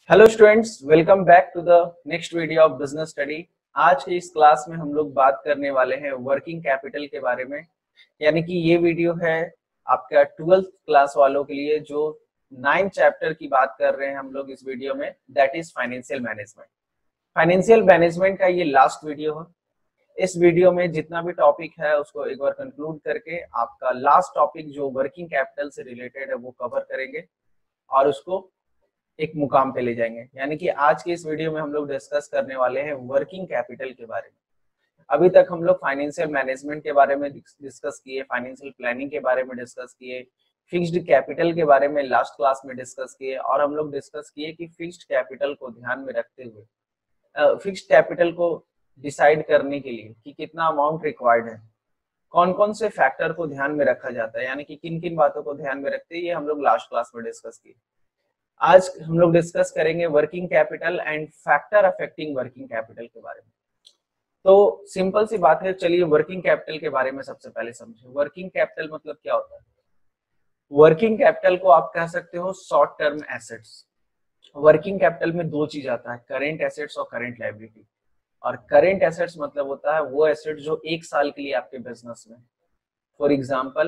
Hello students, welcome back to the next video of business study. आज के इस class में हम लोग बात करने वाले हैं वर्किंग कैपिटल के बारे में। यानी कि ये वीडियो है आपका 12th क्लास वालों के लिए, जो 9th चैप्टर की बात कर रहे हैं हम लोग इस वीडियो में, that is financial management. Financial management का ये लास्ट वीडियो है। इस वीडियो में जितना भी टॉपिक है उसको एक बार कंक्लूड करके आपका लास्ट टॉपिक जो वर्किंग कैपिटल से रिलेटेड है वो कवर करेंगे और उसको एक मुकाम पे ले जाएंगे। यानी कि आज के इस वीडियो में हम लोग डिस्कस करने वाले हैं वर्किंग कैपिटल के बारे में। अभी तक हम लोग फाइनेंशियल मैनेजमेंट के बारे में डिस्कस किए, फाइनेंशियल प्लानिंग के बारे में डिस्कस किए, फिक्स्ड कैपिटल के बारे में लास्ट क्लास में डिस्कस किए, और हम लोग डिस्कस किए कि फिक्स्ड कैपिटल को ध्यान में रखते हुए फिक्स्ड कैपिटल को डिसाइड करने के लिए कि कितना अमाउंट रिक्वायर्ड है, कौन कौन से फैक्टर को ध्यान में रखा जाता है, यानी कि किन किन बातों को ध्यान में रखते हैं, ये हम लोग लास्ट क्लास में डिस्कस किए। आज हम लोग डिस्कस करेंगे working capital and factor affecting working capital के बारे में। तो सिंपल सी बात है, चलिए वर्किंग कैपिटल के बारे में सबसे पहले समझें। वर्किंग कैपिटल मतलब क्या होता है? वर्किंग कैपिटल को आप कह सकते हो short term assets. Working capital में दो चीज आता है, करेंट एसेट्स और करेंट लायबिलिटी। और करेंट एसेट्स मतलब होता है वो एसेट जो एक साल के लिए आपके बिजनेस में, for example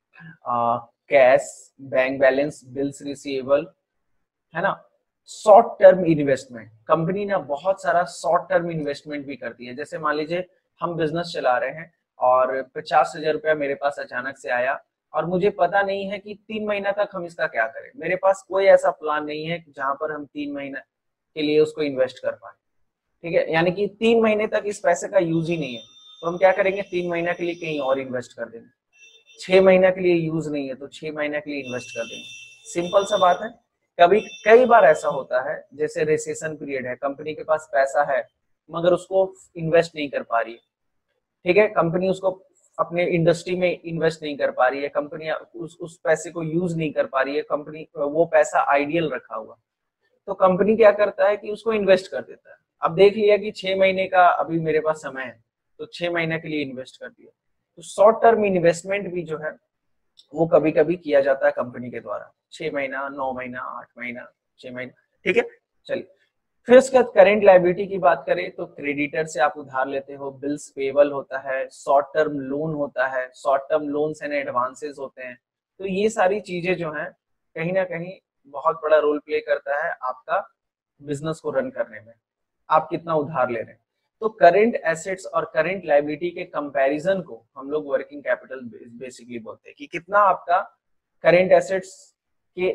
cash, bank balance, bills receivable, है ना। शॉर्ट टर्म इन्वेस्टमेंट, कंपनी ना बहुत सारा शॉर्ट टर्म इन्वेस्टमेंट भी करती है। जैसे मान लीजिए हम बिजनेस चला रहे हैं और 50,000 रुपया मेरे पास अचानक से आया और मुझे पता नहीं है कि 3 महीना तक हम इसका क्या करें। मेरे पास कोई ऐसा प्लान नहीं है जहां पर हम 3 महीना के लिए उसको इन्वेस्ट कर पाए। ठीक है, यानी कि 3 महीने तक इस पैसे का यूज ही नहीं है, तो हम क्या करेंगे, 3 महीना के लिए कहीं और इन्वेस्ट कर देंगे। 6 महीना के लिए यूज नहीं है तो 6 महीना के लिए इन्वेस्ट कर देंगे। सिंपल सा बात है। कभी कई बार ऐसा होता है, जैसे रिसेशन पीरियड है, कंपनी के पास पैसा है मगर उसको इन्वेस्ट नहीं कर पा रही है। ठीक है, कंपनी उसको अपने इंडस्ट्री में इन्वेस्ट नहीं कर पा रही है, कंपनी उस पैसे को यूज नहीं कर पा रही है, कंपनी वो पैसा आइडियल रखा हुआ, तो कंपनी क्या करता है कि उसको इन्वेस्ट कर देता है। अब देख लिया कि 6 महीने का अभी मेरे पास समय है, तो 6 महीने के लिए इन्वेस्ट कर दिया। तो शॉर्ट टर्म इन्वेस्टमेंट भी जो है वो कभी कभी किया जाता है कंपनी के द्वारा। 6 महीना, 9 महीना, 8 महीना, 6 महीना। ठीक है, चलिए फिर उसके बाद करेंट लायबिलिटी की बात करें तो क्रेडिटर से आप उधार लेते हो, बिल्स पेबल होता है, शॉर्ट टर्म लोन होता है, short term loans and advances होते हैं। तो ये सारी चीजें जो हैं कहीं ना कहीं बहुत बड़ा रोल प्ले करता है आपका बिजनेस को रन करने में, आप कितना उधार ले रहे हैं। तो करंट एसेट्स और करंट लायबिलिटी के कंपैरिजन को हम लोग वर्किंग कैपिटल बेसिकली बोलते हैं कि कितना आपका करंट एसेट्स के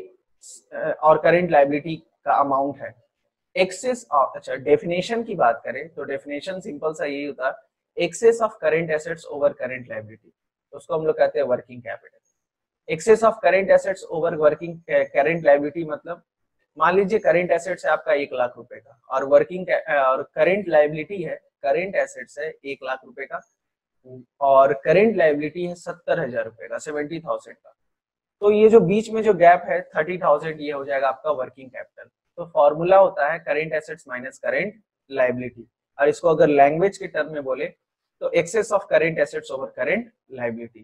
और करंट लायबिलिटी का अमाउंट है। एक्सेस ऑफ, अच्छा डेफिनेशन की बात करें तो डेफिनेशन सिंपल सा यही होता है, excess of current assets over current liability, तो उसको हम लोग कहते हैं working capital. Excess of current assets over working current liability मतलब, मान लीजिए करंट एसेट्स है आपका 1 लाख रुपए का और वर्किंग और करंट लायबिलिटी है, करंट एसेट्स है 1 लाख रुपए का और करंट लायबिलिटी है 70,000 रुपए का, 70,000 का। तो ये जो बीच में जो गैप है 30,000, ये हो जाएगा आपका वर्किंग कैपिटल। तो फॉर्मूला होता है current assets minus current liability, और इसको अगर लैंग्वेज के टर्म में बोले तो excess of current assets over current liability.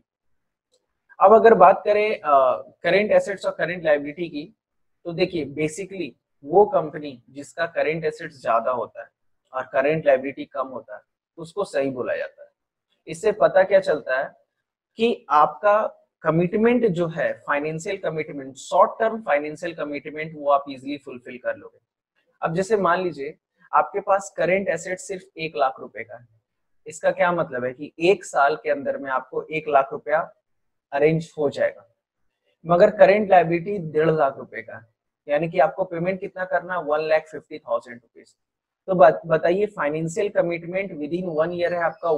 अब अगर बात करें करंट एसेट्स और करंट लायबिलिटी की, तो देखिए बेसिकली वो कंपनी जिसका करंट एसेट्स ज्यादा होता है और करंट लायबिलिटी कम होता है उसको सही बोला जाता है। इससे पता क्या चलता है कि आपका कमिटमेंट जो है, financial commitment, short term financial commitment, वो आप इजीली फुलफिल कर लोगे। अब जैसे मान लीजिए आपके पास करंट एसेट सिर्फ 1 लाख रुपए का है, इसका क्या मतलब है कि 1 साल के अंदर में आपको 1 लाख रुपया अरेंज हो जाएगा, मगर करंट लायबिलिटी 1.5 लाख रुपए का है, यानी कि आपको पेमेंट कितना करना, 1,50,000 रुपीज। तो बताइए financial commitment within 1 year है आपका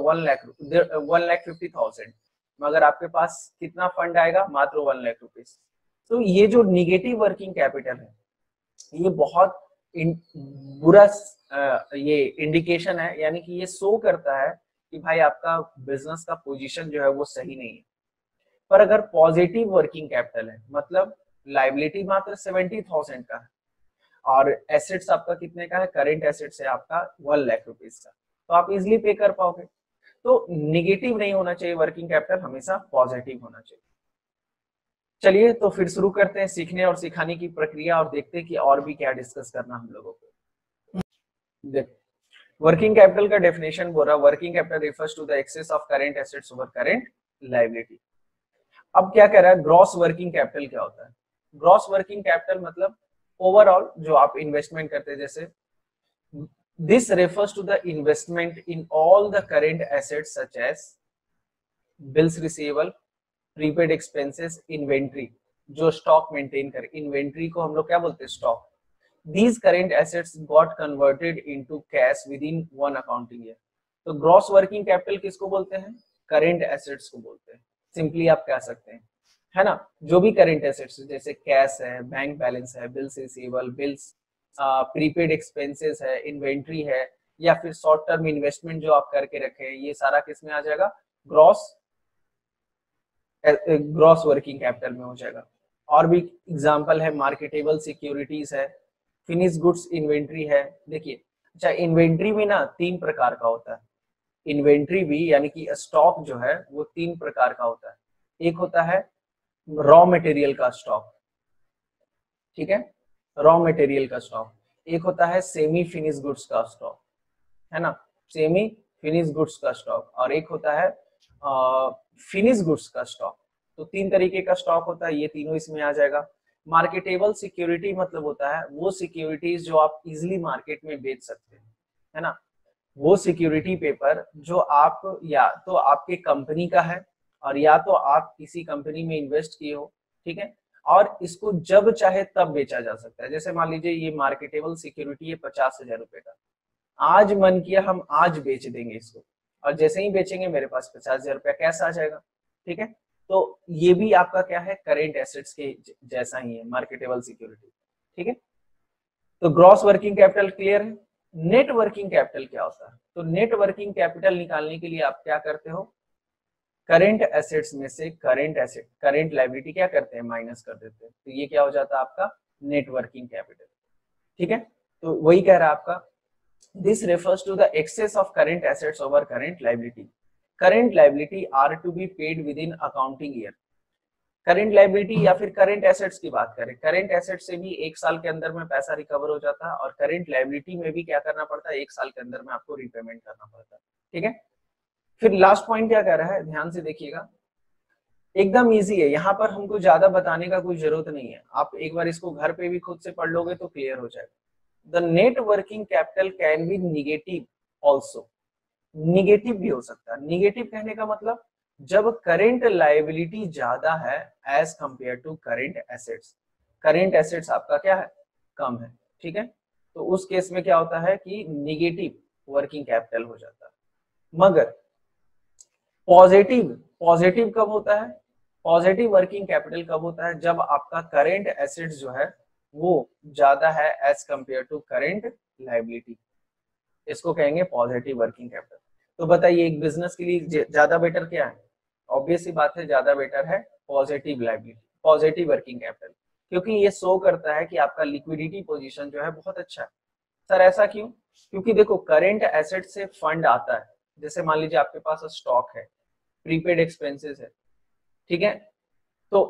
1,50,000, मगर आपके पास कितना फंड आएगा, मात्र 1 लाख रुपीज। तो ये जो निगेटिव वर्किंग कैपिटल है ये बहुत बुरा ये इंडिकेशन है, यानी कि ये शो करता है कि भाई आपका बिजनेस का पोजीशन जो है वो सही नहीं है। पर अगर पॉजिटिव वर्किंग कैपिटल है, मतलब लाइबिलिटी मात्र 70,000 का है और एसेट्स आपका कितने का है, करेंट एसेट्स है आपका 1 लाख रुपीज का, तो आप इजिली पे कर पाओगे। तो निगेटिव नहीं होना चाहिए वर्किंग कैपिटल, हमेशा पॉजिटिव होना चाहिए। चलिए तो फिर शुरू करते हैं सीखने और सिखाने की प्रक्रिया और देखते हैं कि और भी क्या डिस्कस करना हम लोगों को। देखो वर्किंग कैपिटल का डेफिनेशन बोल रहा है, working capital refers to the excess of current assets over current liability. अब क्या कह रहा है, ग्रॉस वर्किंग कैपिटल क्या होता है? ग्रॉस वर्किंग कैपिटल मतलब ओवरऑल जो आप इन्वेस्टमेंट करते हैं, जैसे this refers to the investment in all the current assets such as bills receivable, prepaid expenses, inventory, जो स्टॉक मेंटेन करे, इन्वेंट्री को हम लोग क्या बोलते हैं, stock. These current assets got converted into cash within one accounting year। तो gross working capital किसको बोलते हैं? करंट एसेट्स को बोलते हैं, सिंपली आप कह सकते हैं, है ना। जो भी करंट एसेट्स जैसे कैश है, बैंक बैलेंस है, bills receivable, bills, prepaid expenses है, इन्वेंट्री है, या फिर शॉर्ट टर्म इन्वेस्टमेंट जो आप करके रखे हैं, ये सारा किस में आ जाएगा? ग्रॉस वर्किंग कैपिटल में हो जाएगा। और भी एग्जांपल है, मार्केटेबल सिक्योरिटीज है, फिनिश गुड्स इन्वेंट्री है। देखिए अच्छा, इन्वेंट्री भी ना 3 प्रकार का होता है। इन्वेंट्री भी यानी कि स्टॉक जो है वो 3 प्रकार का होता है। एक होता है रॉ मटेरियल का स्टॉक, ठीक है, रॉ मटेरियल का स्टॉक। एक होता है सेमी फिनिश गुड्स का स्टॉक, है ना, सेमी फिनिश गुड्स का स्टॉक। और एक होता है फिनिश गुड्स का स्टॉक। तो 3 तरीके का स्टॉक होता है, ये तीनों इसमें आ जाएगा। मार्केटेबल सिक्योरिटी मतलब होता है वो सिक्योरिटीज जो आप इजिली मार्केट में बेच सकते हैं, है ना। वो सिक्योरिटी पेपर जो आप या तो आपके कंपनी का है और या तो आप किसी कंपनी में इन्वेस्ट किए हो, ठीक है, और इसको जब चाहे तब बेचा जा सकता है। जैसे मान लीजिए ये मार्केटेबल सिक्योरिटी है 50,000 रुपए का, आज मन किया हम आज बेच देंगे इसको, और जैसे ही बेचेंगे मेरे पास 50,000 रुपया कैश आ जाएगा, ठीक है। तो ये भी आपका क्या है, करेंट एसेट्स के जैसा ही है, मार्केटेबल सिक्योरिटी, ठीक है। तो ग्रॉस वर्किंग कैपिटल क्लियर है। नेट वर्किंग कैपिटल क्या होता है? तो नेट वर्किंग कैपिटल निकालने के लिए आप क्या करते हो, करेंट एसेट्स में से करंट लायबिलिटी क्या करते हैं, माइनस कर देते हैं। तो ये क्या हो जाता है आपका नेट वर्किंग कैपिटल, ठीक है। तो वही कह रहा है आपका, this refers to the excess of current assets over current liability. Current liability are to be paid within accounting year. Current liability या फिर करंट एसेट्स की बात करें, करंट एसेट से भी 1 साल के अंदर में पैसा रिकवर हो जाता है, और करंट लायबिलिटी में भी क्या करना पड़ता है, 1 साल के अंदर में आपको रिपेमेंट करना पड़ता है, ठीक है। फिर लास्ट पॉइंट क्या कह रहा है, ध्यान से देखिएगा, एकदम इजी है, यहाँ पर हमको ज्यादा बताने का कोई जरूरत नहीं है। आप एक बार इसको घर पे भी खुद से पढ़ लोगे तो क्लियर हो जाएगा। The net working capital can be negative also. Negative भी हो सकता है। निगेटिव कहने का मतलब जब करेंट लायबिलिटी ज्यादा है as compare to current assets, current assets आपका क्या है, कम है, ठीक है। तो उस केस में क्या होता है कि निगेटिव वर्किंग कैपिटल हो जाता है। मगर पॉजिटिव पॉजिटिव कब होता है, पॉजिटिव वर्किंग कैपिटल कब होता है, जब आपका करेंट एसेट्स जो है वो ज्यादा है as compare to current liability, इसको कहेंगे पॉजिटिव वर्किंग कैपिटल। तो बताइए एक बिजनेस के लिए ज्यादा बेटर क्या है? ऑब्वियस सी बात है, ज्यादा बेटर है positive liability, positive working capital, क्योंकि ये शो करता है कि आपका लिक्विडिटी पोजीशन जो है बहुत अच्छा है। सर ऐसा क्यों? क्योंकि देखो करेंट एसेट से फंड आता है, जैसे मान लीजिए आपके पास स्टॉक है, प्रीपेड एक्सपेंसेस है, ठीक है, तो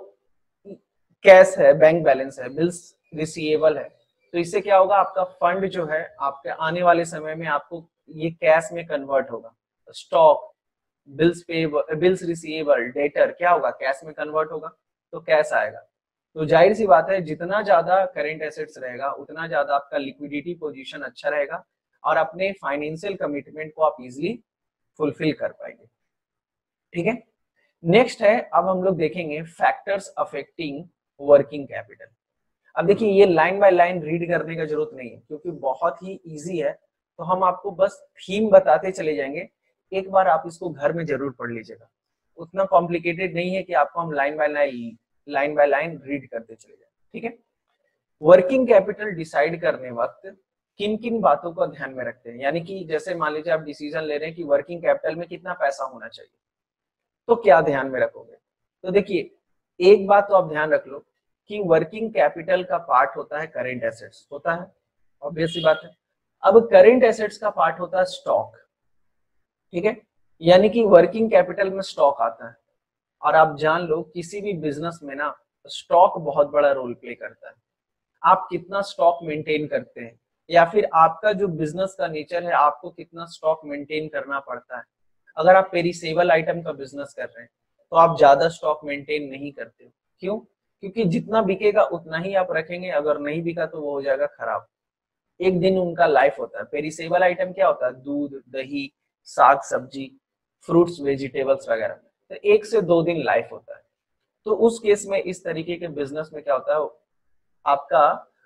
कैश है, बैंक बैलेंस है, बिल्स रिसीवेबल है। तो इससे क्या होगा, आपका फंड जो है आपके आने वाले समय में आपको ये कैश में कन्वर्ट होगा। Stock, bills payable, bills receivable, debtor क्या होगा, कैश में कन्वर्ट होगा, तो कैश आएगा। तो जाहिर सी बात है जितना ज्यादा करेंट एसेट्स रहेगा उतना ज्यादा आपका लिक्विडिटी पोजीशन अच्छा रहेगा और अपने फाइनेंशियल कमिटमेंट को आप इजिली फुलफिल कर पाएंगे, ठीक है। नेक्स्ट है, अब हम लोग देखेंगे फैक्टर्स अफेक्टिंग वर्किंग कैपिटल। अब देखिए ये लाइन बाय लाइन रीड करने का जरूरत नहीं है क्योंकि बहुत ही इजी है, तो हम आपको बस थीम बताते चले जाएंगे। एक बार आप इसको घर में जरूर पढ़ लीजिएगा, उतना कॉम्प्लिकेटेड नहीं है कि आपको हम लाइन बाय लाइन रीड करते चले जाए, ठीक है। वर्किंग कैपिटल डिसाइड करने वक्त किन किन बातों को ध्यान में रखते हैं, यानी कि जैसे मान लीजिए आप डिसीजन ले रहे हैं कि वर्किंग कैपिटल में कितना पैसा होना चाहिए, तो क्या ध्यान में रखोगे? तो देखिए एक बात तो आप ध्यान रख लो कि वर्किंग कैपिटल का पार्ट होता है करेंट एसेट्स, होता है, ऑब्वियस सी बात है। अब करेंट एसेट्स का पार्ट होता है स्टॉक, ठीक है, यानी कि वर्किंग कैपिटल में स्टॉक आता है। और आप जान लो किसी भी बिजनेस में ना स्टॉक बहुत बड़ा रोल प्ले करता है। आप कितना स्टॉक मेंटेन करते हैं, या फिर आपका जो बिजनेस का नेचर है, आपको कितना स्टॉक मेंटेन करना पड़ता है। अगर आप पेरिसेबल आइटम का बिजनेस कर रहे हैं तो आप ज्यादा स्टॉक मेंटेन नहीं करते हो। क्यों? क्योंकि जितना बिकेगा उतना ही आप रखेंगे, अगर नहीं बिका तो वो हो जाएगा खराब। एक दिन उनका लाइफ होता है। पेरिसेबल आइटम क्या होता है? दूध, दही, साग सब्जी, फ्रूट्स, वेजिटेबल्स वगैरह। तो 1 से 2 दिन लाइफ होता है। तो उस केस में इस तरीके के बिजनेस में क्या होता है, आपका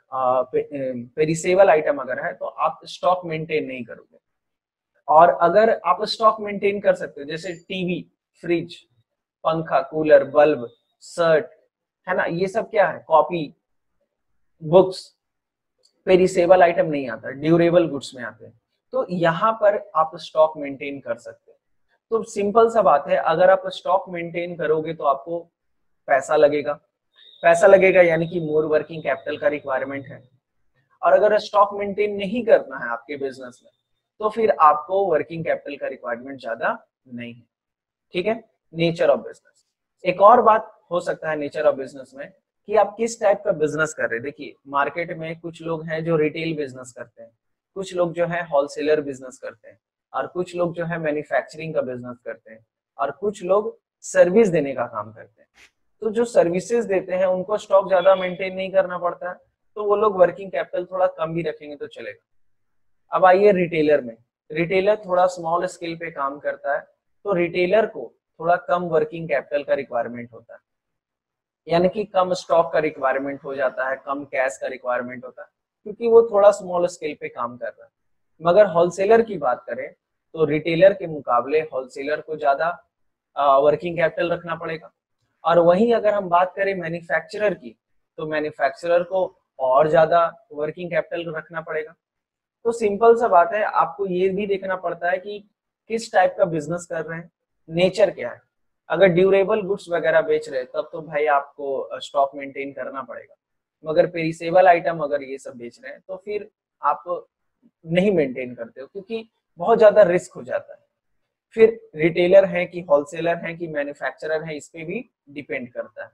पेरिसेबल आइटम अगर है तो आप स्टॉक मेंटेन नहीं करोगे। और अगर आप स्टॉक मेंटेन कर सकते हो, जैसे टीवी, फ्रिज, पंखा, कूलर, बल्ब, शर्ट, है ना, ये सब क्या है? कॉपी, बुक्स, पेरिसेबल आइटम नहीं आता, ड्यूरेबल गुड्स में आते हैं। तो यहाँ पर आप स्टॉक मेंटेन कर सकते हैं। तो सिंपल सा बात है, अगर आप स्टॉक मेंटेन करोगे तो आपको पैसा लगेगा। पैसा लगेगा यानी कि मोर वर्किंग कैपिटल का रिक्वायरमेंट है। और अगर स्टॉक मेंटेन नहीं करना है आपके बिजनेस में तो फिर आपको वर्किंग कैपिटल का रिक्वायरमेंट ज्यादा नहीं है। ठीक है, नेचर ऑफ बिजनेस। एक और बात हो सकता है नेचर ऑफ बिजनेस में कि आप किस टाइप का बिजनेस कर रहे हैं। देखिए, मार्केट में कुछ लोग हैं जो रिटेल बिजनेस करते हैं, कुछ लोग जो है होलसेलर बिजनेस करते हैं, और कुछ लोग जो है मैन्युफैक्चरिंग का बिजनेस करते हैं, और कुछ लोग सर्विस देने का काम करते हैं। तो जो सर्विसेज देते हैं उनको स्टॉक ज्यादा मेंटेन नहीं करना पड़ता है, तो वो लोग वर्किंग कैपिटल थोड़ा कम भी रखेंगे तो चलेगा। अब आइए रिटेलर में। रिटेलर थोड़ा स्मॉल स्केल पे काम करता है, तो रिटेलर को थोड़ा कम वर्किंग कैपिटल का रिक्वायरमेंट होता है, यानी कि कम स्टॉक का रिक्वायरमेंट हो जाता है, कम कैश का रिक्वायरमेंट होता है, क्योंकि वो थोड़ा स्मॉल स्केल पे काम कर रहा है। मगर होलसेलर की बात करें तो रिटेलर के मुकाबले होलसेलर को ज्यादा वर्किंग कैपिटल रखना पड़ेगा। और वहीं अगर हम बात करें मैन्युफैक्चरर की, तो मैन्युफैक्चरर को और ज्यादा वर्किंग कैपिटल रखना पड़ेगा। तो सिंपल सा बात है, आपको ये भी देखना पड़ता है कि किस टाइप का बिजनेस कर रहे हैं, नेचर क्या है। अगर ड्यूरेबल गुड्स वगैरह बेच रहे हैं तब तो भाई आपको स्टॉक मेंटेन करना पड़ेगा। मगर पेरिसेबल आइटम अगर ये सब बेच रहे हैं तो फिर आप नहीं मेंटेन करते हो, क्योंकि बहुत ज्यादा रिस्क हो जाता है। फिर रिटेलर है कि होलसेलर है कि मैन्युफैक्चरर है, इस पे भी डिपेंड करता है।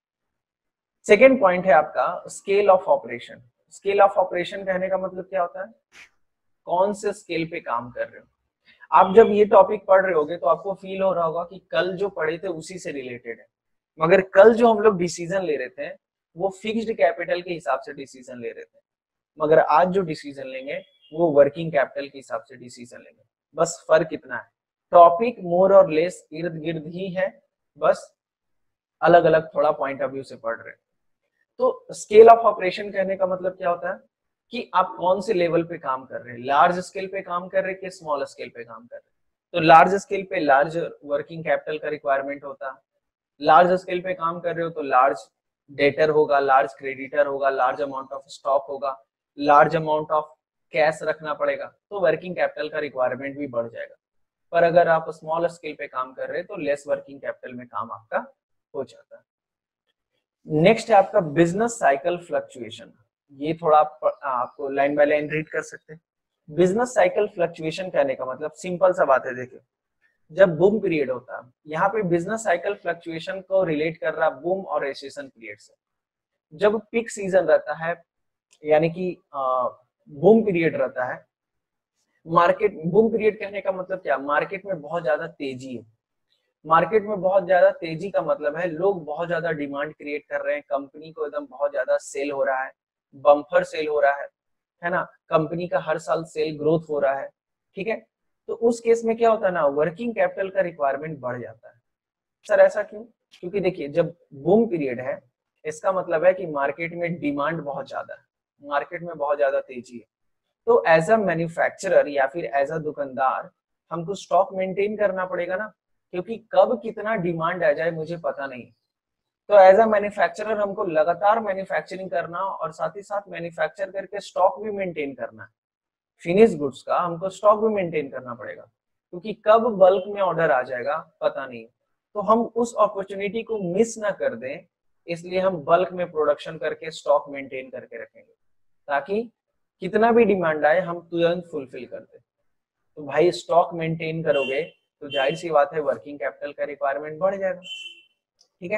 सेकेंड पॉइंट है आपका scale of operation. Scale of operation कहने का मतलब क्या होता है? कौन से स्केल पे काम कर रहे हो। आप जब ये टॉपिक पढ़ रहे होगे तो आपको फील हो रहा होगा कि कल जो पढ़े थे उसी से रिलेटेड है। मगर कल जो हम लोग डिसीजन ले रहे थे वो फिक्स्ड कैपिटल के हिसाब से डिसीजन ले रहे थे, मगर आज जो डिसीजन लेंगे वो वर्किंग कैपिटल के हिसाब से डिसीजन लेंगे। बस फर्क इतना है, टॉपिक मोर और लेस इर्द गिर्द ही है, बस अलग अलग थोड़ा पॉइंट ऑफ व्यू से पढ़ रहे हैं। तो स्केल ऑफ ऑपरेशन कहने का मतलब क्या होता है कि आप कौन से लेवल पे काम कर रहे हैं, लार्ज स्केल पे काम कर रहे हैं कि स्मॉल स्केल पे काम कर रहे हैं। तो लार्ज स्केल पे लार्ज वर्किंग कैपिटल का रिक्वायरमेंट होता है। लार्ज स्केल पे काम कर रहे हो तो लार्ज डेटर होगा, लार्ज क्रेडिटर होगा, लार्ज अमाउंट ऑफ स्टॉक होगा, लार्ज अमाउंट ऑफ कैश रखना पड़ेगा, तो वर्किंग कैपिटल का रिक्वायरमेंट भी बढ़ जाएगा। पर अगर आप स्मॉल स्केल पे काम कर रहे हैं तो लेस वर्किंग कैपिटल में काम आपका हो जाता है। नेक्स्ट है आपका बिजनेस साइकिल फ्लक्चुएशन। ये थोड़ा आपको लाइन बाय लाइन रीड कर सकते हैं। बिजनेस साइकिल फ्लक्चुएशन कहने का मतलब सिंपल सा बात है, देखिए जब बूम पीरियड होता है, यहाँ पे बिजनेस साइकिल फ्लक्चुएशन को रिलेट कर रहा है बूम और रिसेशन पीरियड से। जब पीक सीजन रहता है, यानी कि बूम पीरियड रहता है, मार्केट बूम पीरियड कहने का मतलब क्या, मार्केट में बहुत ज्यादा तेजी है। मार्केट में बहुत ज्यादा तेजी का मतलब है लोग बहुत ज्यादा डिमांड क्रिएट कर रहे हैं, कंपनी को एकदम बहुत ज्यादा सेल हो रहा है, बम्पर सेल हो रहा है ना, कंपनी का हर साल सेल ग्रोथ हो रहा है। ठीक है, तो उस केस में क्या होता है ना, वर्किंग कैपिटल का रिक्वायरमेंट बढ़ जाता है। सर ऐसा क्यों? क्योंकि देखिए जब बूम पीरियड है इसका मतलब है कि मार्केट में डिमांड बहुत ज्यादा है, मार्केट में बहुत ज्यादा तेजी है। तो एज अ मैन्युफैक्चरर या फिर एज अ दुकानदार हमको स्टॉक मेंटेन करना पड़ेगा ना, क्योंकि कब कितना डिमांड आ जाए मुझे पता नहीं। तो एज अ मैन्युफैक्चरर हमको लगातार मैन्युफैक्चरिंग करना और साथ ही साथ मैन्युफैक्चर करके स्टॉक भी मेंटेन करना है। फिनिश गुड्स का हमको स्टॉक भी मेंटेन करना पड़ेगा, क्योंकि कब बल्क में ऑर्डर आ जाएगा पता नहीं। तो हम उस अपॉर्चुनिटी को मिस ना कर दें, इसलिए हम बल्क में प्रोडक्शन करके स्टॉक मेंटेन करके रखेंगे, ताकि कितना भी डिमांड आए हम तुरंत फुलफिल कर दें। तो भाई स्टॉक मेंटेन करोगे तो जाहिर सी बात है वर्किंग कैपिटल का रिक्वायरमेंट बढ़ जाएगा। ठीक है,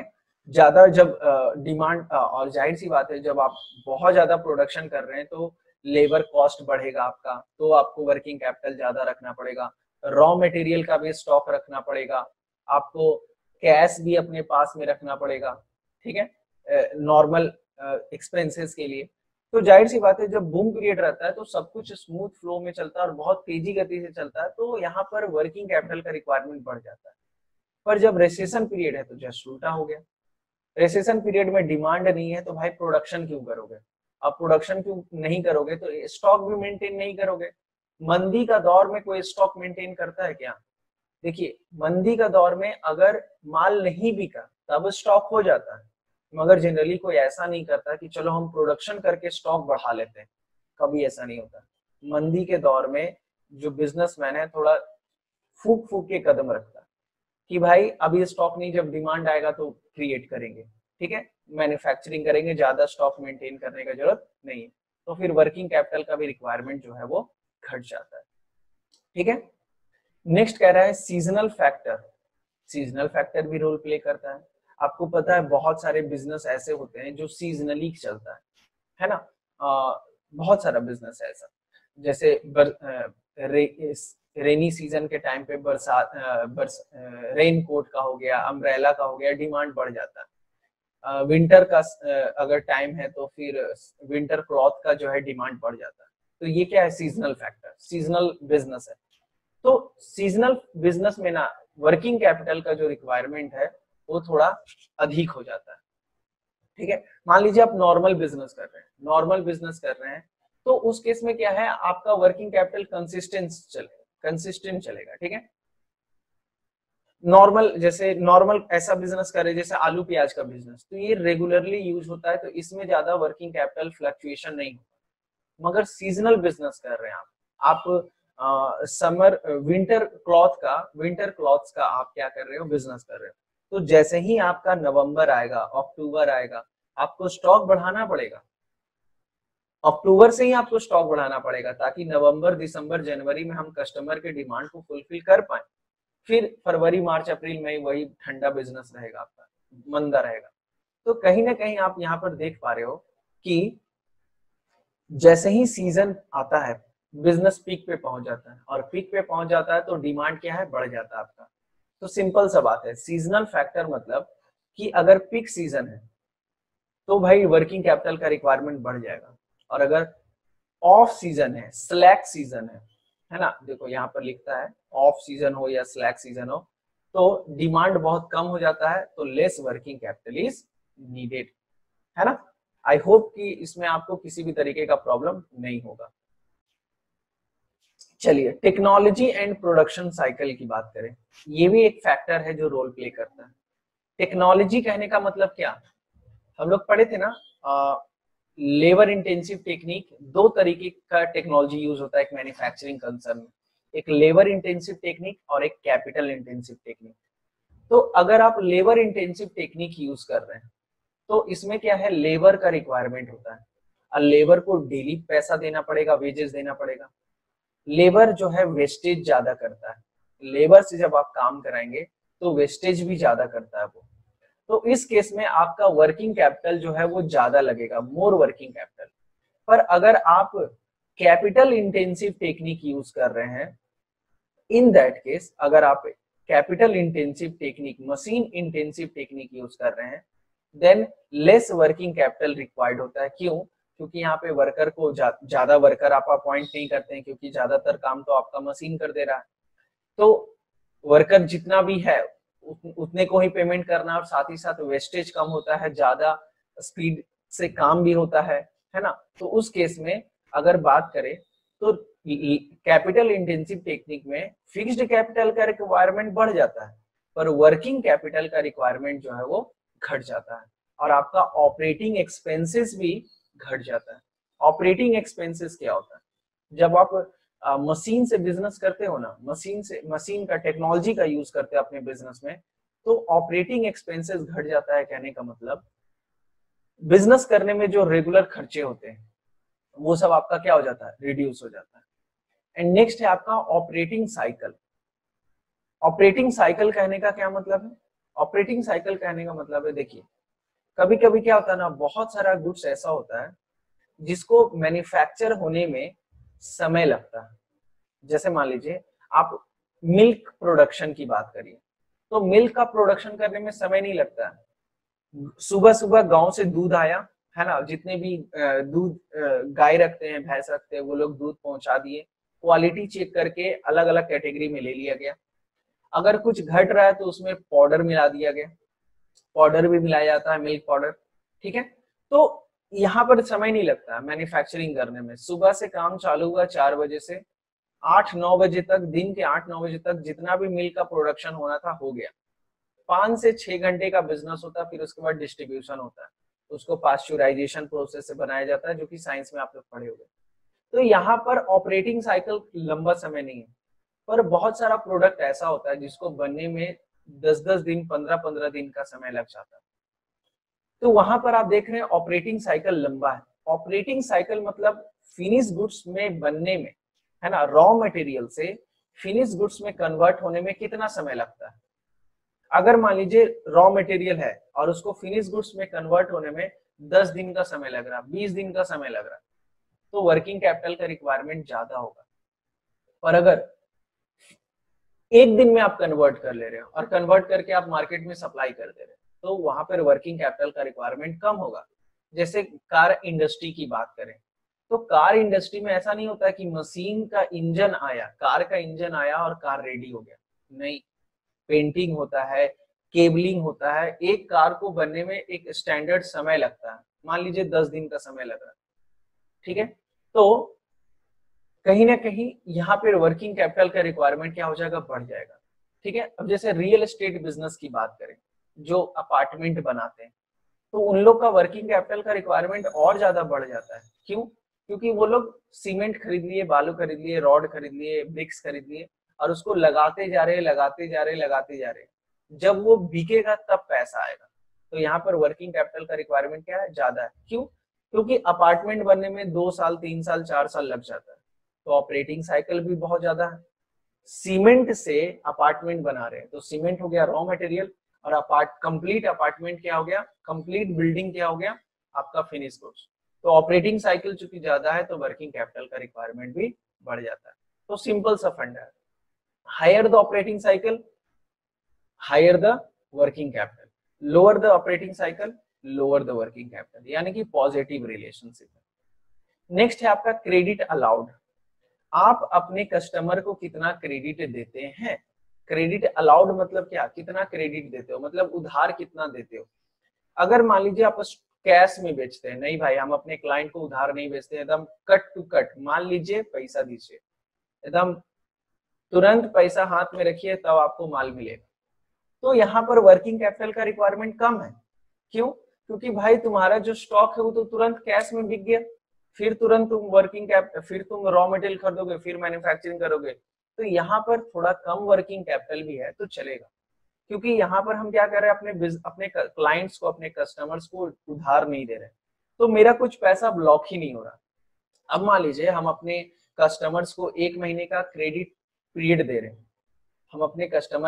ज्यादा जब डिमांड, और जाहिर सी बात है जब आप बहुत ज्यादा प्रोडक्शन कर रहे हैं तो लेबर कॉस्ट बढ़ेगा आपका, तो आपको वर्किंग कैपिटल ज्यादा रखना पड़ेगा, रॉ मटेरियल का भी स्टॉक रखना पड़ेगा, आपको कैश भी अपने पास में रखना पड़ेगा, ठीक है, नॉर्मल एक्सपेंसेस के लिए। तो जाहिर सी बात है जब बूम पीरियड रहता है तो सब कुछ स्मूथ फ्लो में चलता है और बहुत तेजी गति से चलता है, तो यहाँ पर वर्किंग कैपिटल का रिक्वायरमेंट बढ़ जाता है। पर जब रेसेशन पीरियड है तो जस्ट उल्टा हो गया, रेसेशन पीरियड में डिमांड नहीं है तो भाई प्रोडक्शन क्यों करोगे, अब प्रोडक्शन क्यों नहीं करोगे तो स्टॉक भी मेंटेन नहीं करोगे। मंदी का दौर में कोई स्टॉक मेंटेन करता है क्या? देखिए मंदी का दौर में अगर माल नहीं बिका तब स्टॉक हो जाता है, मगर जनरली कोई ऐसा नहीं करता कि चलो हम प्रोडक्शन करके स्टॉक बढ़ा लेते हैं, कभी ऐसा नहीं होता। मंदी के दौर में जो बिजनेसमैन है थोड़ा फूक फूक के कदम रखता है कि भाई अभी स्टॉक नहीं, जब डिमांड आएगा तो क्रिएट करेंगे, ठीक है, मैन्युफैक्चरिंग करेंगे, ज्यादा स्टॉक मेंटेन करने का जरूरत नहीं है। तो फिर वर्किंग कैपिटल का भी रिक्वायरमेंट जो है वो घट जाता है, ठीक है। नेक्स्ट कह रहा है सीजनल फैक्टर, सीजनल फैक्टर भी रोल प्ले करता है। आपको पता है बहुत सारे बिजनेस ऐसे होते हैं जो सीजनली चलता है ना, बहुत सारा बिजनेस है ऐसा, जैसे रेनी सीजन के टाइम पे बरसात, रेन कोट का हो गया, अम्ब्रेला का हो गया, डिमांड बढ़ जाता है। विंटर का अगर टाइम है तो फिर विंटर क्लॉथ का जो है डिमांड बढ़ जाता है। तो ये क्या है? सीजनल फैक्टर, सीजनल बिजनेस है। तो सीजनल बिजनेस में ना वर्किंग कैपिटल का जो रिक्वायरमेंट है वो थोड़ा अधिक हो जाता है, ठीक है। मान लीजिए आप नॉर्मल बिजनेस कर रहे हैं, नॉर्मल बिजनेस कर रहे हैं तो उस केस में क्या है, आपका वर्किंग कैपिटल कंसिस्टेंट चलेगा, ठीक है। नॉर्मल, जैसे नॉर्मल ऐसा बिजनेस करे जैसे आलू प्याज का बिजनेस, तो ये रेगुलरली यूज होता है तो इसमें ज्यादा वर्किंग कैपिटल फ्लक्चुएशन नहीं होता। मगर सीजनल बिजनेस कर रहे हैं आप समर विंटर क्लॉथ्स का आप क्या कर रहे हो, बिजनेस कर रहे हो, तो जैसे ही आपका नवंबर आएगा, अक्टूबर आएगा, आपको स्टॉक बढ़ाना पड़ेगा। अक्टूबर से ही आपको स्टॉक बढ़ाना पड़ेगा ताकि नवंबर, दिसंबर, जनवरी में हम कस्टमर के डिमांड को फुलफिल कर पाए। फिर फरवरी, मार्च, अप्रैल में वही ठंडा बिजनेस रहेगा आपका, मंदा रहेगा। तो कहीं ना कहीं आप यहाँ पर देख पा रहे हो कि जैसे ही सीजन आता है बिजनेस पीक पे पहुंच जाता है, और पीक पे पहुंच जाता है तो डिमांड क्या है, बढ़ जाता है आपका। तो सिंपल सा बात है, सीजनल फैक्टर मतलब कि अगर पीक सीजन है तो भाई वर्किंग कैपिटल का रिक्वायरमेंट बढ़ जाएगा, और अगर ऑफ सीजन है, स्लैक सीजन है ना, देखो यहाँ पर लिखता है ऑफ सीजन हो या स्लैक सीजन हो तो डिमांड बहुत कम हो जाता है, तो less working capital is needed, है ना। आई होप कि इसमें आपको किसी भी तरीके का प्रॉब्लम नहीं होगा। चलिए टेक्नोलॉजी एंड प्रोडक्शन साइकिल की बात करें, ये भी एक फैक्टर है जो रोल प्ले करता है। टेक्नोलॉजी कहने का मतलब क्या, हम लोग पढ़े थे ना, लेबर इंटेंसिव टेक्निक, दो तरीके का टेक्नोलॉजी यूज होता है एक मैन्युफैक्चरिंग कंसर्न में, एक लेबर इंटेंसिव टेक्निक और एक कैपिटल इंटेंसिव टेक्निक। तो अगर आप लेबर इंटेंसिव टेक्निक यूज कर रहे हैं तो इसमें क्या है, लेबर का रिक्वायरमेंट होता है, और लेबर को डेली पैसा देना पड़ेगा, वेजेस देना पड़ेगा। लेबर जो है वेस्टेज ज्यादा करता है, लेबर से जब आप काम कराएंगे तो वेस्टेज भी ज्यादा करता है वो, तो इस केस में आपका वर्किंग कैपिटल जो है वो ज्यादा लगेगा, मोर वर्किंग कैपिटल। पर अगर आप कैपिटल इंटेंसिव टेक्निक यूज कर रहे हैं, इन दैट केस अगर आप capital intensive technique, machine intensive technique use कर रहे हैं, then less working capital required होता है। क्यों? क्योंकि यहाँ पे वर्कर को ज्यादा वर्कर आप अपॉइंट नहीं करते हैं, क्योंकि ज्यादातर काम तो आपका मशीन कर दे रहा है। तो वर्कर जितना भी है उतने को ही पेमेंट करना, और साथ ही साथ वेस्टेज कम होता है, ज्यादा स्पीड से काम भी होता है ना। तो उस केस में अगर बात करें तो कैपिटल इंटेंसिव टेक्निक में फिक्स्ड कैपिटल का रिक्वायरमेंट बढ़ जाता है, पर वर्किंग कैपिटल का रिक्वायरमेंट जो है वो घट जाता है, और आपका ऑपरेटिंग एक्सपेंसेस भी घट जाता है। ऑपरेटिंग एक्सपेंसेस क्या होता है, जब आप मशीन से बिजनेस करते हो ना, मशीन का टेक्नोलॉजी का यूज करते हैं अपने बिजनेस में, तो ऑपरेटिंग एक्सपेंसेस घट जाता है। कहने का मतलब बिजनेस करने में जो रेगुलर खर्चे होते हैं वो सब आपका क्या हो जाता है, रिड्यूस हो जाता है। एंड नेक्स्ट है आपका ऑपरेटिंग साइकिल। ऑपरेटिंग साइकिल कहने का क्या मतलब है, ऑपरेटिंग साइकिल कहने का मतलब है, देखिए कभी कभी क्या होता है ना, बहुत सारा गुड्स ऐसा होता है जिसको मैन्युफैक्चर होने में समय लगता है। जैसे मान लीजिए आप मिल्क प्रोडक्शन की बात करिए, तो मिल्क का प्रोडक्शन करने में समय नहीं लगता है। सुबह सुबह गांव से दूध आया, है ना, जितने भी दूध गाय रखते हैं, भैंस रखते हैं, वो लोग दूध पहुंचा दिए, क्वालिटी चेक करके अलग अलग कैटेगरी में ले लिया गया। अगर कुछ घट रहा है तो उसमें पाउडर मिला दिया गया, पाउडर भी मिलाया जाता है, मिल्क पाउडर। ठीक है, तो यहाँ पर समय नहीं लगता मैन्युफैक्चरिंग करने में। सुबह से काम चालू हुआ 4 बजे से 8-9 बजे तक, दिन के 8-9 बजे तक जितना भी मिल्क का प्रोडक्शन होना था हो गया। 5 से 6 घंटे का बिजनेस होता है। फिर उसके बाद डिस्ट्रीब्यूशन होता है, उसको पास्चुराइजेशन प्रोसेस से बनाया जाता है, जो कि साइंस में आप लोग पढ़े होंगे। तो यहाँ पर ऑपरेटिंग साइकिल लंबा समय नहीं है, पर बहुत सारा प्रोडक्ट ऐसा होता है जिसको बनने में 10-10 दिन, 15-15 दिन का समय लग जाता है। तो वहां पर आप देख रहे हैं ऑपरेटिंग साइकिल लंबा है। ऑपरेटिंग साइकिल मतलब फिनिश गुड्स में बनने में, है ना, रॉ मटेरियल से फिनिश गुड्स में कन्वर्ट होने में कितना समय लगता है। अगर मान लीजिए रॉ मटेरियल है और उसको फिनिश गुड्स में कन्वर्ट होने में 10 दिन का समय लग रहा, 20 दिन का समय लग रहा, तो वर्किंग कैपिटल का रिक्वायरमेंट ज्यादा होगा। पर अगर एक दिन में आप कन्वर्ट कर ले रहे हो और कन्वर्ट करके आप मार्केट में सप्लाई कर दे रहे हो, तो वहां पर वर्किंग कैपिटल का रिक्वायरमेंट कम होगा। जैसे कार इंडस्ट्री की बात करें, तो कार इंडस्ट्री में ऐसा नहीं होता कि मशीन का इंजन आया, कार का इंजन आया और कार रेडी हो गया। नहीं, पेंटिंग होता है, केबलिंग होता है। एक कार को बनने में एक स्टैंडर्ड समय लगता है, मान लीजिए 10 दिन का समय लग रहा है। ठीक है, तो कहीं ना कहीं यहाँ पे वर्किंग कैपिटल का रिक्वायरमेंट क्या हो जाएगा, बढ़ जाएगा। ठीक है, अब जैसे रियल एस्टेट बिजनेस की बात करें, जो अपार्टमेंट बनाते हैं, तो उन लोग का वर्किंग कैपिटल का रिक्वायरमेंट और ज्यादा बढ़ जाता है। क्यों? क्योंकि वो लोग सीमेंट खरीद लिए, बालू खरीद लिए, रॉड खरीद लिए, ब्रिक्स खरीद लिए और उसको लगाते जा रहे, लगाते जा रहे, लगाते जा रहे। जब वो बिकेगा तब पैसा आएगा। तो यहाँ पर वर्किंग कैपिटल का रिक्वायरमेंट क्या है, ज्यादा है। क्यों? क्योंकि अपार्टमेंट बनने में 2 साल, 3 साल, 4 साल लग जाता है, तो ऑपरेटिंग साइकिल भी बहुत ज्यादा है। सीमेंट से अपार्टमेंट बना रहे हैं, तो सीमेंट हो गया रॉ मटेरियल, और कंप्लीट अपार्टमेंट क्या हो गया, कंप्लीट बिल्डिंग क्या हो गया, आपका फिनिश गुड्स। तो ऑपरेटिंग साइकिल चूंकि ज्यादा है तो वर्किंग कैपिटल का रिक्वायरमेंट भी बढ़ जाता है। तो सिंपल सा फंडा है, higher the operating cycle, higher the working capital, lower the operating cycle, lower the working capital, यानी कि पॉजिटिव रिलेशनशिप है। नेक्स्ट है आपका क्रेडिट अलाउड। आप अपने कस्टमर को कितना क्रेडिट देते हैं। क्रेडिट अलाउड मतलब क्या, कितना क्रेडिट देते हो, मतलब उधार कितना देते हो। अगर मान लीजिए आप कैश में बेचते हैं, नहीं भाई हम अपने क्लाइंट को उधार नहीं बेचते, एकदम कट टू कट, मान लीजिए पैसा दीजिए, एकदम तुरंत पैसा हाथ में रखिए तब आपको माल मिलेगा। तो यहाँ पर वर्किंग कैपिटल का रिक्वायरमेंट कम है। क्यों? क्योंकि भाई तुम्हारा जो स्टॉक है वो तो तुरंत कैश में बिक गया, फिर तुरंत तुम फिर तुम रॉ मटेरियल खरीदोगे, फिर मैन्युफैक्चरिंग करोगे। तो यहाँ पर थोड़ा कम वर्किंग कैपिटल भी है तो चलेगा, क्योंकि यहाँ पर हम क्या कर रहे हैं, अपने क्लाइंट्स को, अपने कस्टमर्स को उधार नहीं दे रहे, तो मेरा कुछ पैसा ब्लॉक ही नहीं हो रहा। अब मान लीजिए हम अपने कस्टमर्स को 1 महीने का क्रेडिट पीरियड दे रहे हैं, हम अपने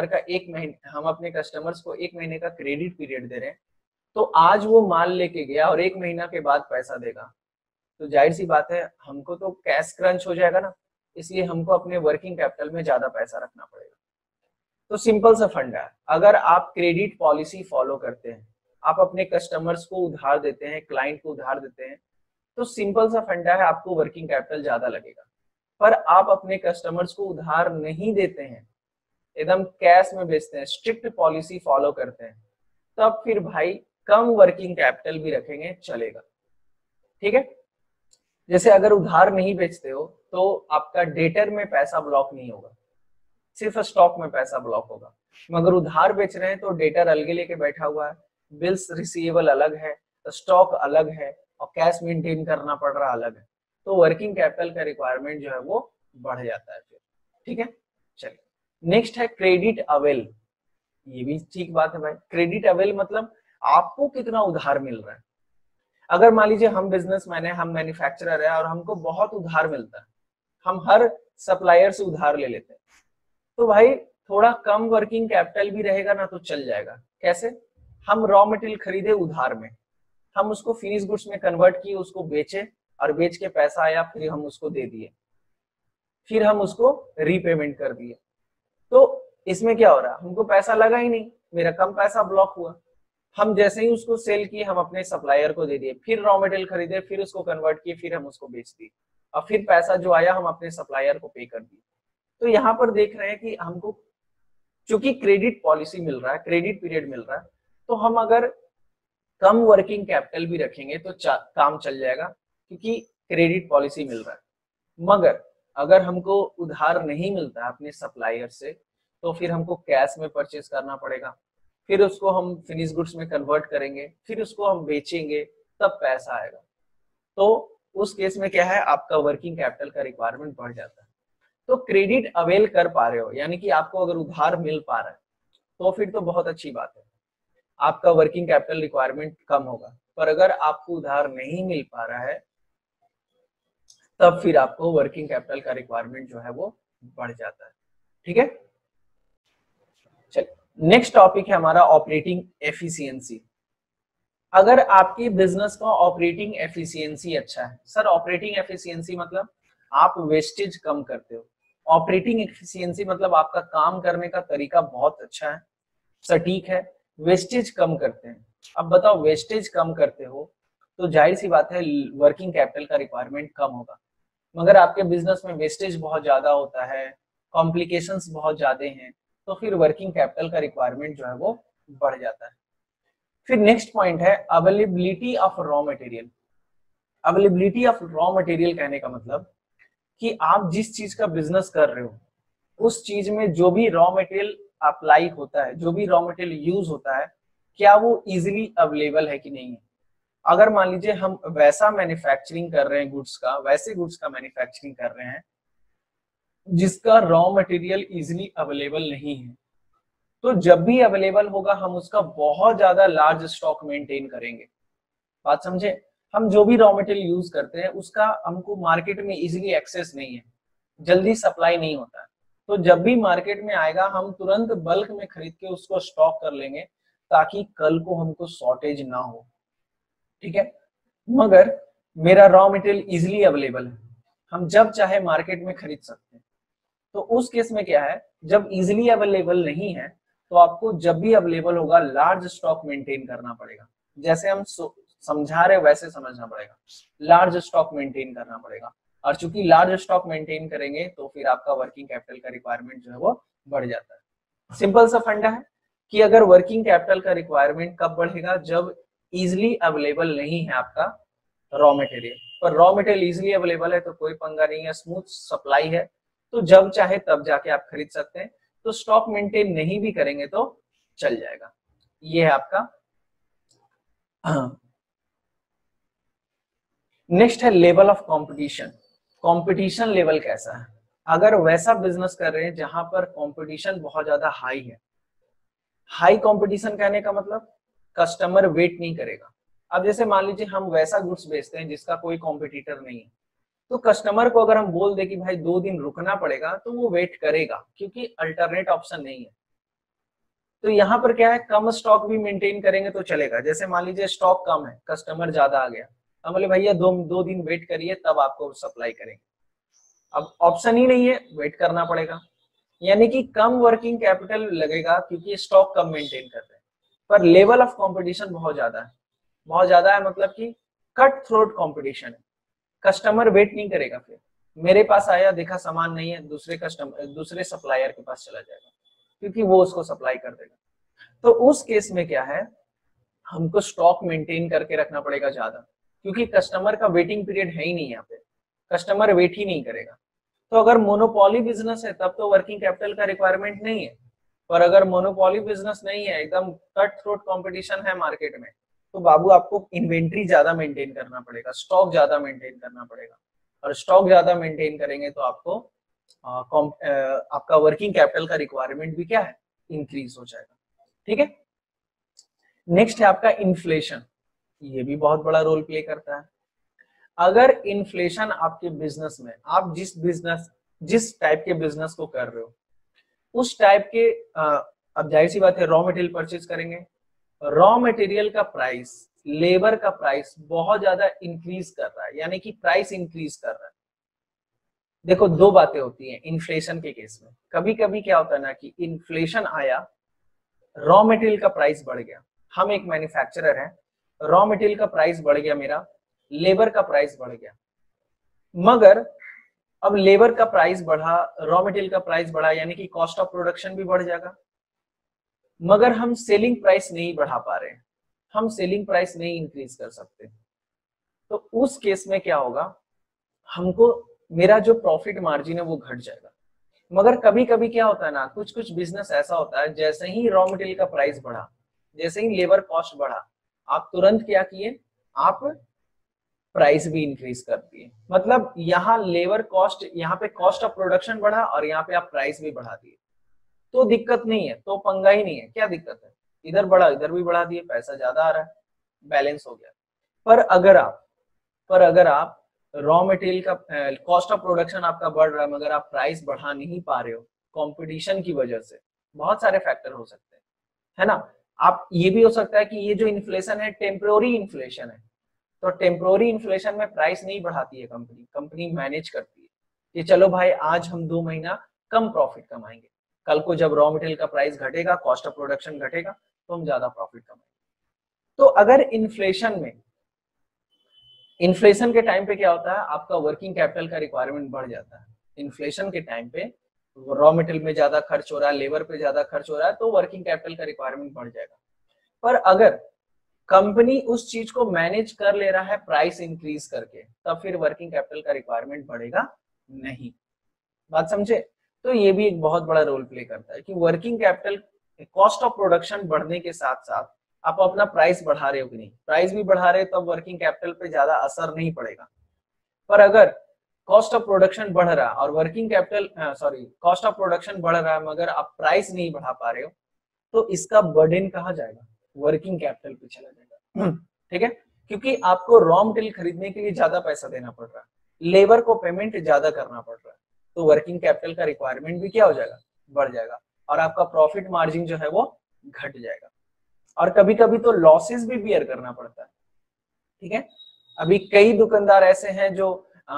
कस्टमर्स को 1 महीने का क्रेडिट पीरियड दे रहे हैं, तो आज वो माल लेके गया और 1 महीना के बाद पैसा देगा, तो जाहिर सी बात है हमको तो कैश क्रंच हो जाएगा ना, इसलिए हमको अपने वर्किंग कैपिटल में ज्यादा पैसा रखना पड़ेगा। तो सिंपल सा फंडा है, अगर आप क्रेडिट पॉलिसी फॉलो करते हैं, आप अपने कस्टमर्स को उधार देते हैं, क्लाइंट को उधार देते हैं, तो सिंपल सा फंडा है, आपको वर्किंग कैपिटल ज्यादा लगेगा। पर आप अपने कस्टमर्स को उधार नहीं देते हैं, एकदम कैश में बेचते हैं, स्ट्रिक्ट पॉलिसी फॉलो करते हैं, तब फिर भाई कम वर्किंग कैपिटल भी रखेंगे चलेगा। ठीक है, जैसे अगर उधार नहीं बेचते हो तो आपका डेटर में पैसा ब्लॉक नहीं होगा, सिर्फ स्टॉक में पैसा ब्लॉक होगा। मगर उधार बेच रहे हैं तो डेटर अलग लेके बैठा हुआ है, बिल्स रिसीवेबल अलग है, स्टॉक अलग है, और कैश मेंटेन करना पड़ रहा अलग है, तो वर्किंग कैपिटल का रिक्वायरमेंट जो है वो बढ़ जाता है फिर। ठीक है, चलिए नेक्स्ट है क्रेडिट अवेल। ये भी ठीक बात है भाई, क्रेडिट अवेल मतलब आपको कितना उधार मिल रहा है। अगर मान लीजिए हम बिजनेसमैन है, हम मैन्युफैक्चरर है और हमको बहुत उधार मिलता है, हम हर सप्लायर से उधार ले लेते हैं, तो भाई थोड़ा कम वर्किंग कैपिटल भी रहेगा ना तो चल जाएगा। कैसे? हम रॉ मटेरियल खरीदे उधार में, हम उसको फिनिश गुड्स में कन्वर्ट किए, उसको बेचे और बेच के पैसा आया, फिर हम उसको दे दिए, फिर हम उसको रीपेमेंट कर दिए। तो इसमें क्या हो रहा, हमको पैसा लगा ही नहीं, मेरा कम पैसा ब्लॉक हुआ। हम जैसे ही उसको सेल किए, हम अपने सप्लायर को दे दिए, फिर रॉ मटेरियल खरीदे, फिर उसको कन्वर्ट किए, फिर हम उसको बेच दिए, और फिर पैसा जो आया हम अपने सप्लायर को पे कर दिए। तो यहाँ पर देख रहे हैं कि हमको चूंकि क्रेडिट पॉलिसी मिल रहा है, क्रेडिट पीरियड मिल रहा है, तो हम अगर कम वर्किंग कैपिटल भी रखेंगे तो काम चल जाएगा, क्योंकि क्रेडिट पॉलिसी मिल रहा है। मगर अगर हमको उधार नहीं मिलता है अपने सप्लायर से, तो फिर हमको कैश में परचेज करना पड़ेगा, फिर उसको हम फिनिश गुड्स में कन्वर्ट करेंगे, फिर उसको हम बेचेंगे, तब पैसा आएगा। तो उस केस में क्या है, आपका वर्किंग कैपिटल का रिक्वायरमेंट बढ़ जाता है। तो क्रेडिट अवेल कर पा रहे हो, यानी कि आपको अगर उधार मिल पा रहा है, तो फिर तो बहुत अच्छी बात है, आपका वर्किंग कैपिटल रिक्वायरमेंट कम होगा। पर अगर आपको उधार नहीं मिल पा रहा है, तब फिर आपको वर्किंग कैपिटल का रिक्वायरमेंट जो है वो बढ़ जाता है। ठीक है, चलिए नेक्स्ट टॉपिक है हमारा ऑपरेटिंग एफिशिएंसी। अगर आपकी बिजनेस का ऑपरेटिंग एफिशिएंसी अच्छा है, सर ऑपरेटिंग एफिशिएंसी मतलब आप वेस्टेज कम करते हो, ऑपरेटिंग एफिशिएंसी मतलब आपका काम करने का तरीका बहुत अच्छा है, सटीक है, वेस्टेज कम करते हैं। अब बताओ, वेस्टेज कम करते हो तो जाहिर सी बात है वर्किंग कैपिटल का रिक्वायरमेंट कम होगा। मगर आपके बिजनेस में वेस्टेज बहुत ज्यादा होता है, कॉम्प्लिकेशंस बहुत ज्यादा हैं, तो फिर वर्किंग कैपिटल का रिक्वायरमेंट जो है वो बढ़ जाता है। फिर नेक्स्ट पॉइंट है availability of raw material. Availability of raw material कहने का मतलब कि आप जिस चीज का बिजनेस कर रहे हो, उस चीज में जो भी रॉ मटेरियल अप्लाई होता है, जो भी रॉ मटेरियल यूज होता है, क्या वो इजिली अवेलेबल है कि नहीं है। अगर मान लीजिए हम वैसा मैन्युफैक्चरिंग कर रहे हैं गुड्स का, वैसे गुड्स का मैन्युफैक्चरिंग कर रहे हैं जिसका रॉ मटेरियल इजिली अवेलेबल नहीं है, तो जब भी अवेलेबल होगा हम उसका बहुत ज्यादा लार्ज स्टॉक मेंटेन करेंगे। बात समझे, हम जो भी रॉ मटेरियल यूज करते हैं उसका हमको मार्केट में इजिली एक्सेस नहीं है, जल्दी सप्लाई नहीं होता है, तो जब भी मार्केट में आएगा हम तुरंत बल्क में खरीद के उसको स्टॉक कर लेंगे, ताकि कल को हमको शॉर्टेज ना हो। ठीक है, मगर मेरा रॉ मटेरियल इजिली अवेलेबल है, हम जब चाहे मार्केट में खरीद सकते हैं। तो उस केस में क्या है, जब इजिली अवेलेबल नहीं है, तो आपको जब भी अवेलेबल होगा लार्ज स्टॉक मेंटेन करना पड़ेगा। जैसे हम समझा रहे वैसे समझना पड़ेगा, लार्ज स्टॉक मेंटेन करना पड़ेगा। और चूंकि लार्ज स्टॉक मेंटेन करेंगे तो फिर आपका वर्किंग कैपिटल का रिक्वायरमेंट जो है वो बढ़ जाता है। सिंपल सा फंडा है कि अगर वर्किंग कैपिटल का रिक्वायरमेंट कब बढ़ेगा, जब इजिली अवेलेबल नहीं है आपका रॉ मटेरियल। पर रॉ मटेरियल इजिली अवेलेबल है तो कोई पंगा नहीं है, स्मूथ सप्लाई है, तो जब चाहे तब जाके आप खरीद सकते हैं। तो स्टॉक मेंटेन नहीं भी करेंगे तो चल जाएगा। ये है आपका। नेक्स्ट है level of competition. Competition level कैसा है, अगर वैसा बिजनेस कर रहे हैं जहां पर कंपटीशन बहुत ज्यादा हाई है, हाई कंपटीशन कहने का मतलब कस्टमर वेट नहीं करेगा। अब जैसे मान लीजिए हम वैसा गुड्स बेचते हैं जिसका कोई कॉम्पिटिटर नहीं है, तो कस्टमर को अगर हम बोल दे कि भाई 2 दिन रुकना पड़ेगा, तो वो वेट करेगा, क्योंकि अल्टरनेट ऑप्शन नहीं है। तो यहाँ पर क्या है, कम स्टॉक भी मेंटेन करेंगे तो चलेगा। जैसे मान लीजिए स्टॉक कम है, कस्टमर ज्यादा आ गया, हम बोले भैया 2 दिन वेट करिए तब आपको सप्लाई करेंगे। अब ऑप्शन ही नहीं है, वेट करना पड़ेगा, यानी कि कम वर्किंग कैपिटल लगेगा क्योंकि स्टॉक कम मेंटेन कर रहे हैं। पर लेवल ऑफ कंपटीशन बहुत ज्यादा है, बहुत ज्यादा है, मतलब कि कट थ्रोट कंपटीशन है। कस्टमर वेट नहीं करेगा, फिर मेरे पास आया, देखा सामान नहीं है, दूसरे सप्लायर के पास चला जाएगा, क्योंकि वो उसको सप्लाई कर देगा। तो उस केस में क्या है, हमको स्टॉक मेंटेन करके रखना पड़ेगा ज्यादा, क्योंकि कस्टमर का वेटिंग पीरियड है ही नहीं, यहाँ पे कस्टमर वेट ही नहीं करेगा। तो अगर मोनोपोली बिजनेस है तब तो वर्किंग कैपिटल का रिक्वायरमेंट नहीं है। पर अगर मोनोपोली बिजनेस नहीं है, एकदम कट थ्रोट कॉम्पिटिशन है मार्केट में, तो बाबू आपको इन्वेंट्री ज्यादा मेंटेन करना पड़ेगा, स्टॉक ज्यादा मेंटेन करना पड़ेगा। और स्टॉक ज्यादा मेंटेन करेंगे तो आपको आपका वर्किंग कैपिटल का रिक्वायरमेंट भी क्या है, इंक्रीज हो जाएगा। ठीक है, नेक्स्ट है आपका इन्फ्लेशन। ये भी बहुत बड़ा रोल प्ले करता है। अगर इन्फ्लेशन आपके बिजनेस में, आप जिस टाइप के बिजनेस को कर रहे हो उस टाइप के अब जाहिर सी बात है रॉ मटेरियल परचेज करेंगे, रॉ मटेरियल का प्राइस लेबर का प्राइस बहुत ज्यादा इंक्रीज कर रहा है, यानी कि प्राइस इंक्रीज कर रहा है। देखो दो बातें होती हैं इन्फ्लेशन के केस में। कभी कभी क्या होता है ना कि इन्फ्लेशन आया, रॉ मटेरियल का प्राइस बढ़ गया, हम एक मैन्युफैक्चरर हैं, रॉ मटेरियल का प्राइस बढ़ गया मेरा, लेबर का प्राइस बढ़ गया, मगर अब लेबर का प्राइस बढ़ा, रॉ मटेरियल का प्राइस बढ़ा, यानी कि कॉस्ट ऑफ प्रोडक्शन भी बढ़ जाएगा, मगर हम सेलिंग प्राइस नहीं बढ़ा पा रहे हैं, हम सेलिंग प्राइस नहीं इंक्रीज कर सकते। तो उस केस में क्या होगा, हमको मेरा जो प्रॉफिट मार्जिन है वो घट जाएगा। मगर कभी कभी क्या होता है ना, कुछ कुछ बिजनेस ऐसा होता है, जैसे ही रॉ मटेरियल का प्राइस बढ़ा, जैसे ही लेबर कॉस्ट बढ़ा, आप तुरंत क्या किए, आप प्राइस भी इंक्रीज कर दिए। मतलब यहाँ लेबर कॉस्ट, यहाँ पे कॉस्ट ऑफ प्रोडक्शन बढ़ा और यहाँ पे आप प्राइस भी बढ़ा दिए, तो दिक्कत नहीं है, तो पंगा ही नहीं है। क्या दिक्कत है, इधर बढ़ा इधर भी बढ़ा दिए, पैसा ज्यादा आ रहा है, बैलेंस हो गया। पर अगर आप रॉ मटेरियल का कॉस्ट ऑफ प्रोडक्शन आपका बढ़ रहा है मगर आप प्राइस बढ़ा नहीं पा रहे हो कंपटीशन की वजह से, बहुत सारे फैक्टर हो सकते हैं, है ना। आप ये भी हो सकता है कि ये जो इन्फ्लेशन है टेम्पोररी इन्फ्लेशन है, तो टेम्पोररी इन्फ्लेशन में प्राइस नहीं बढ़ाती है कंपनी, कंपनी मैनेज करती है कि चलो भाई आज हम 2 महीना कम प्रॉफिट कमाएंगे, कल को जब रॉ मटेरियल का प्राइस घटेगा, कॉस्ट ऑफ प्रोडक्शन घटेगा, तो हम ज्यादा प्रॉफिट कमाएंगे। तो अगर इन्फ्लेशन के टाइम पे क्या होता है, आपका वर्किंग कैपिटल का रिक्वायरमेंट बढ़ जाता है। इन्फ्लेशन के टाइम पे रॉ मटेरियल में ज्यादा खर्च हो रहा है, लेबर पे ज्यादा खर्च हो रहा है, तो वर्किंग कैपिटल का रिक्वायरमेंट बढ़ जाएगा। पर अगर कंपनी उस चीज को मैनेज कर ले रहा है प्राइस इंक्रीज करके, तब फिर वर्किंग कैपिटल का रिक्वायरमेंट बढ़ेगा नहीं। बात समझे। तो ये भी एक बहुत बड़ा रोल प्ले करता है कि working capital, cost of production बढ़ने के साथ साथ आप अपना प्राइस बढ़ा रहे हो कि नहीं, प्राइस भी बढ़ा रहे हो तब वर्किंग कैपिटल पे ज्यादा असर नहीं पड़ेगा। पर अगर कॉस्ट ऑफ प्रोडक्शन बढ़ रहा है और working capital cost of production बढ़ रहा है मगर आप प्राइस नहीं बढ़ा पा रहे हो, तो इसका बर्डन कहाँ जाएगा, वर्किंग कैपिटल पे चला जाएगा। ठीक है, क्योंकि आपको रॉ मटेरियल खरीदने के लिए ज्यादा पैसा देना पड़ रहा है, लेबर को पेमेंट ज्यादा करना पड़ रहा है, तो वर्किंग कैपिटल का रिक्वायरमेंट भी क्या हो जाएगा, बढ़ जाएगा, और आपका प्रॉफिट मार्जिन जो है वो घट जाएगा। और कभी कभी तो लॉसेस भी बियर करना पड़ता है। ठीक है, अभी कई दुकानदार ऐसे हैं जो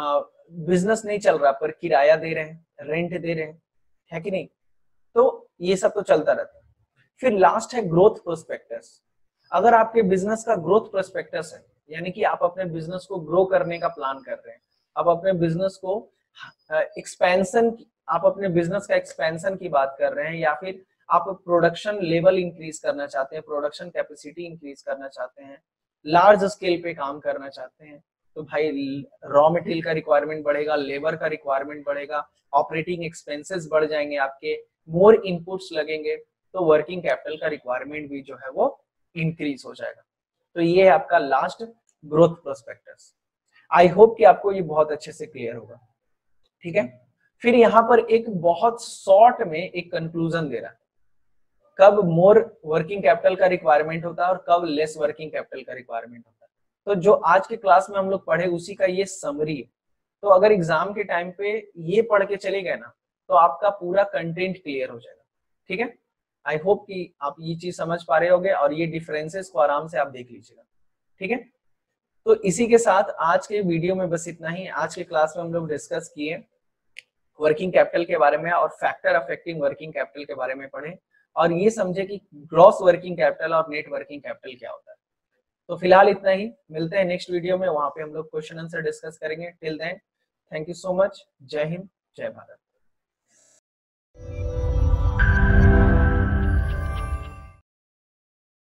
बिजनेस नहीं चल रहा पर किराया दे रहे हैं, रेंट दे रहे हैं, है कि नहीं। तो ये सब तो चलता रहता है। फिर लास्ट है ग्रोथ प्रोस्पेक्टस। अगर आपके बिजनेस का ग्रोथ प्रोस्पेक्टस है, यानी कि आप अपने बिजनेस को ग्रो करने का प्लान कर रहे हैं, आप अपने बिजनेस को एक्सपेंशन, आप अपने बिजनेस का एक्सपेंशन की बात कर रहे हैं, या फिर आप प्रोडक्शन लेवल इंक्रीज करना चाहते हैं, प्रोडक्शन कैपेसिटी इंक्रीज करना चाहते हैं, लार्ज स्केल पे काम करना चाहते हैं, तो भाई रॉ मटेरियल का रिक्वायरमेंट बढ़ेगा, लेबर का रिक्वायरमेंट बढ़ेगा, ऑपरेटिंग एक्सपेंसेस बढ़ जाएंगे आपके, मोर इनपुट्स लगेंगे, तो वर्किंग कैपिटल का रिक्वायरमेंट भी जो है वो इंक्रीज हो जाएगा। तो ये है आपका last growth prospectus. I hope कि आपको ये बहुत अच्छे से क्लियर होगा। ठीक है, फिर यहाँ पर एक बहुत शॉर्ट में एक कंक्लूजन दे रहा है, कब मोर वर्किंग कैपिटल का रिक्वायरमेंट होता है और कब लेस वर्किंग कैपिटल का रिक्वायरमेंट होता है। तो जो आज के क्लास में हम लोग पढ़े उसी का ये समरी है। तो अगर एग्जाम के टाइम पे ये पढ़ के चले गए ना, तो आपका पूरा कंटेंट क्लियर हो जाएगा। ठीक है, आई होप कि आप ये चीज समझ पा रहे होगे और ये डिफरेंसेस को आराम से आप देख लीजिएगा। ठीक है, तो इसी के साथ आज के वीडियो में बस इतना ही। आज के क्लास में हम लोग डिस्कस किए वर्किंग कैपिटल के बारे में और फैक्टर अफेक्टिंग वर्किंग कैपिटल के बारे में पढ़े, और ये समझे कि ग्रॉस वर्किंग कैपिटल और नेट वर्किंग कैपिटल क्या होता है। तो फिलहाल इतना ही, मिलते हैं नेक्स्ट वीडियो में, वहां पे हम लोग क्वेश्चन आंसर डिस्कस करेंगे। Till then thank you so much. जय हिंद, जय भारत।